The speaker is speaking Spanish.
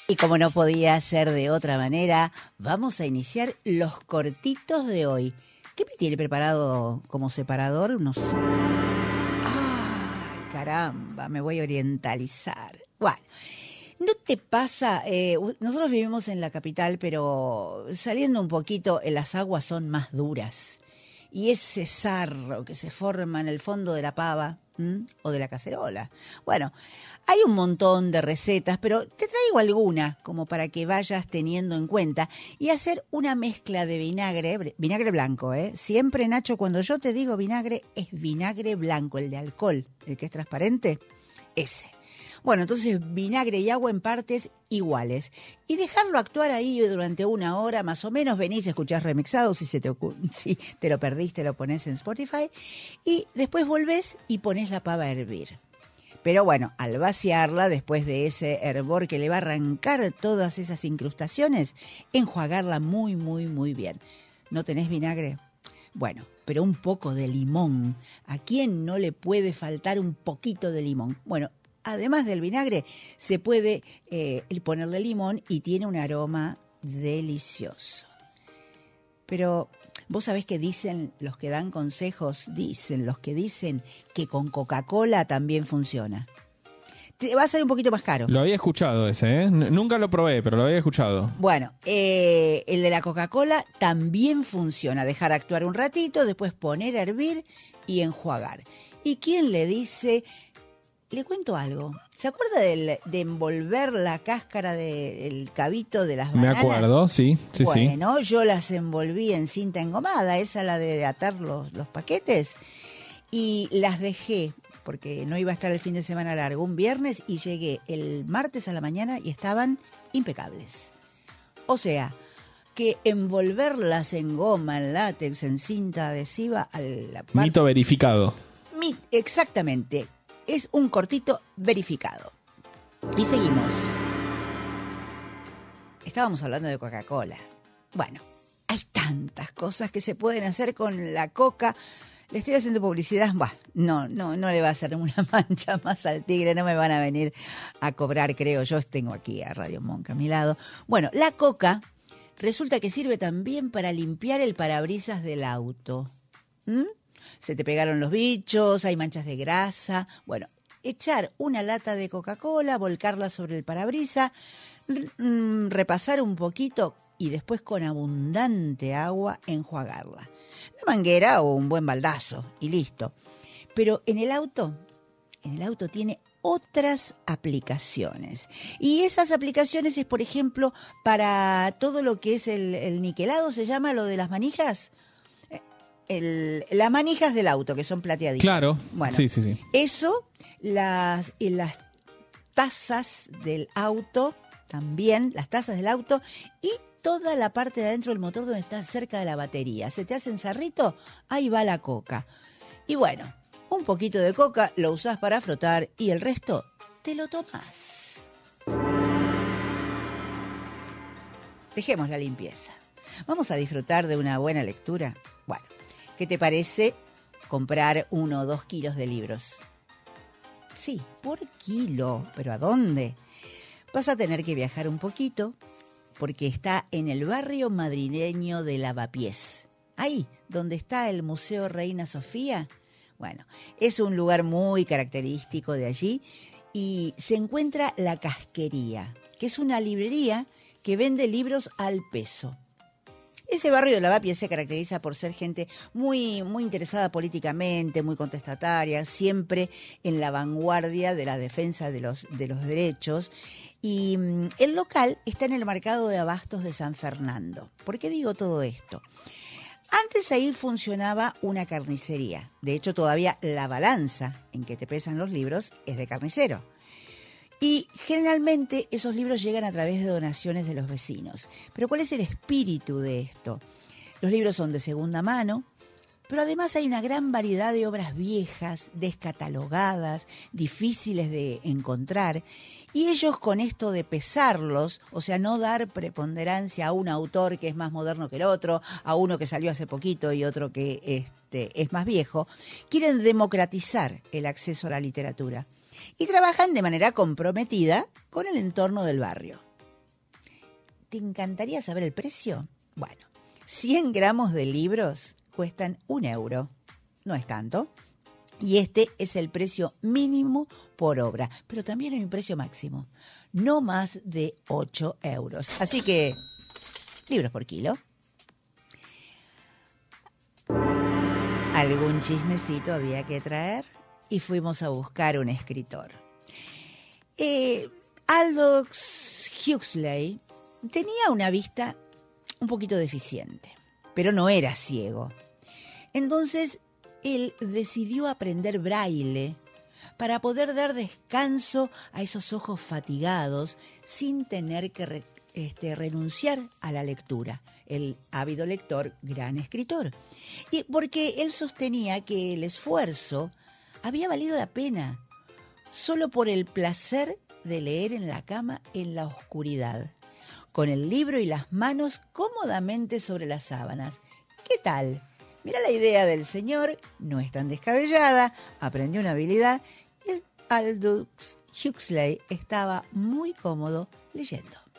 Y como no podía ser de otra manera, vamos a iniciar los cortitos de hoy. ¿Qué me tiene preparado como separador? No sé. ¡Ay, caramba! Me voy a orientalizar. Bueno, ¿no te pasa? Nosotros vivimos en la capital, pero saliendo un poquito, las aguas son más duras. Y ese sarro que se forma en el fondo de la pava o de la cacerola. Bueno, hay un montón de recetas, pero te traigo alguna como para que vayas teniendo en cuenta y hacer una mezcla de vinagre blanco, ¿eh? Siempre, Nacho, cuando yo te digo vinagre, es vinagre blanco, el de alcohol, el que es transparente, ese. Bueno, entonces vinagre y agua en partes iguales. Y dejarlo actuar ahí durante 1 hora más o menos. Venís, escuchás remixado, si te lo perdiste, lo ponés en Spotify. Y después volvés y ponés la pava a hervir. Pero bueno, al vaciarla, después de ese hervor que le va a arrancar todas esas incrustaciones, enjuagarla muy, muy, muy bien. ¿No tenés vinagre? Bueno, pero un poco de limón. ¿A quién no le puede faltar un poquito de limón? Bueno, además del vinagre, se puede ponerle limón y tiene un aroma delicioso. Pero vos sabés que dicen los que dan consejos, los que dicen que con Coca-Cola también funciona. Te va a salir un poquito más caro. Lo había escuchado ese, ¿eh? Nunca lo probé, pero lo había escuchado. Bueno, el de la Coca-Cola también funciona. Dejar actuar un ratito, después poner a hervir y enjuagar. ¿Y quién le dice? Le cuento algo. ¿Se acuerda de envolver la cáscara del cabito de las bananas? Me acuerdo, sí. Bueno, yo las envolví en cinta engomada, esa la de atar los paquetes, y las dejé, porque no iba a estar el fin de semana largo, un viernes, y llegué el martes a la mañana y estaban impecables. O sea, que envolverlas en goma, en látex, en cinta adhesiva... Mito verificado. Exactamente. Es un cortito verificado. Y seguimos. Estábamos hablando de Coca-Cola. Bueno, hay tantas cosas que se pueden hacer con la coca. Le estoy haciendo publicidad. Bah, no le va a hacer una mancha más al tigre. No me van a venir a cobrar, creo yo. Tengo aquí a Radio Monk a mi lado. Bueno, la coca resulta que sirve también para limpiar el parabrisas del auto. Se te pegaron los bichos, hay manchas de grasa. Bueno, echar una lata de Coca-Cola, volcarla sobre el parabrisas, repasar un poquito y después con abundante agua enjuagarla. La manguera o un buen baldazo y listo. Pero en el auto tiene otras aplicaciones. Y esas aplicaciones es, por ejemplo, para todo lo que es el niquelado, se llama lo de las manijas. Las manijas del auto, que son plateaditas. Claro, bueno, sí. Eso, las tazas del auto, también las tazas del auto, y toda la parte de adentro del motor donde está cerca de la batería. ¿Se te hacen sarrito? Ahí va la coca. Y bueno, un poquito de coca lo usás para frotar y el resto te lo tomás. Dejemos la limpieza. Vamos a disfrutar de una buena lectura. Bueno, ¿qué te parece comprar 1 o 2 kilos de libros? Sí, por kilo. ¿Pero a dónde? Vas a tener que viajar un poquito porque está en el barrio madrileño de Lavapiés. Ahí, donde está el Museo Reina Sofía. Bueno, es un lugar muy característico de allí y se encuentra La Casquería, que es una librería que vende libros al peso. Ese barrio de Lavapiés se caracteriza por ser gente muy, muy interesada políticamente, muy contestataria, siempre en la vanguardia de la defensa de los derechos. Y el local está en el mercado de abastos de San Fernando. ¿Por qué digo todo esto? Antes ahí funcionaba una carnicería. De hecho, todavía la balanza en que te pesan los libros es de carnicero. Y generalmente esos libros llegan a través de donaciones de los vecinos. Pero ¿cuál es el espíritu de esto? Los libros son de segunda mano, pero además hay una gran variedad de obras viejas, descatalogadas, difíciles de encontrar. Y ellos con esto de pesarlos, o sea, no dar preponderancia a un autor que es más moderno que el otro, a uno que salió hace poquito y otro que es más viejo, quieren democratizar el acceso a la literatura. Y trabajan de manera comprometida con el entorno del barrio. ¿Te encantaría saber el precio? Bueno, 100 gramos de libros cuestan €1. No es tanto. Y este es el precio mínimo por obra. Pero también hay un precio máximo. No más de €8. Así que, libros por kilo. Algún chismecito había que traer y fuimos a buscar un escritor. Aldous Huxley tenía una vista un poquito deficiente, pero no era ciego. Entonces, él decidió aprender braille para poder dar descanso a esos ojos fatigados sin tener que renunciar a la lectura. El ávido lector, gran escritor. Y porque él sostenía que el esfuerzo había valido la pena solo por el placer de leer en la cama en la oscuridad, con el libro y las manos cómodamente sobre las sábanas. ¿Qué tal? Mira, la idea del señor no es tan descabellada, aprendió una habilidad y Aldous Huxley estaba muy cómodo leyendo.